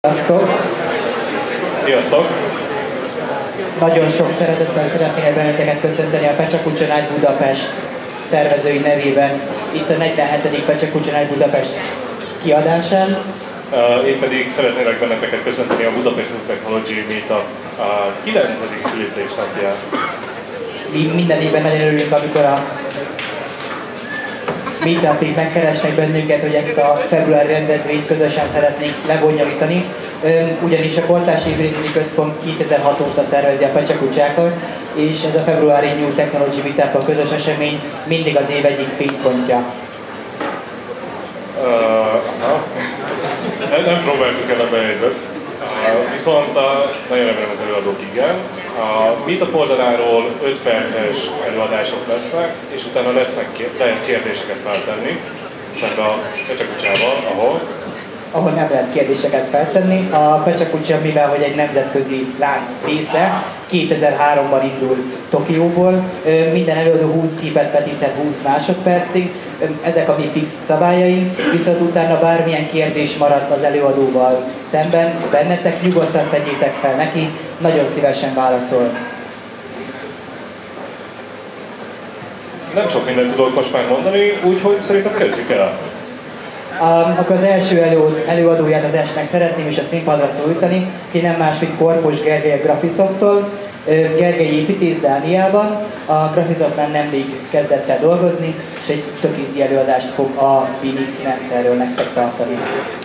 Sziasztok! Sziasztok! Nagyon sok szeretettel szeretnék benneteket köszönteni a Pecsakucsa Night Budapest szervezői nevében. Itt a 47. Pecsakucsa Night Budapest kiadásán. Én pedig szeretnélek benneteket köszönteni a Budapest Technology Meetup a 9. születésnapján. Mi minden évben nagyon örülünk, amikor a Meetupig megkeresnek bennünket, hogy ezt a februári rendezvényt közösen szeretnénk lebonyolítani. Ugyanis a Kortárs Intézményi Központ 2006 óta szervezi a Pecsakucsákat, és ez a februári New Technology Meetup, a közös esemény mindig az év egyik fénypontja. Nem próbáltuk el az helyzet. Viszont nagyon remélem az előadók igen. A Meetup oldaláról 5 perces előadások lesznek, és utána lehet kérdéseket feltenni, szemben a Pecsakucsával, ahol nem lehet kérdéseket feltenni. A Pecsakucsa, mivel hogy egy nemzetközi lánc része, 2003-ban indult Tokióból. Minden előadó 20 képet vetített 20 másodpercig. Ezek a mi fix szabályaink, viszont utána bármilyen kérdés maradt az előadóval szemben, bennetek nyugodtan tegyétek fel neki, nagyon szívesen válaszol. Nem sok mindent tudok most már mondani, úgyhogy szerintem kezdjük el. Akkor az első előadóját az esnek szeretném is a színpadra szólítani, ki nem más, mint Korpos Gergely a Graphisofttól. Gergely építész Dániában, a Graphisoftnál nemrég kezdett el dolgozni, és egy tök easy előadást fog a BMX rendszerről nektek tartani.